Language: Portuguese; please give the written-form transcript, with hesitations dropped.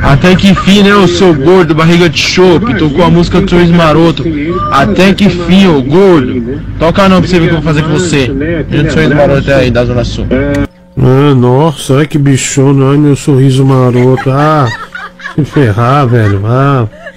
Até que fim, né, ô seu gordo, barriga de chope, tocou a música do Sorriso Maroto. Até que fim, ô gordo. Toca não pra você ver o que eu vou fazer com você. Gente, Sorriso Maroto aí, da Zona Sul. Ah, nossa, olha que bichona, olha meu sorriso maroto. Ah, se ferrar, velho. Ah.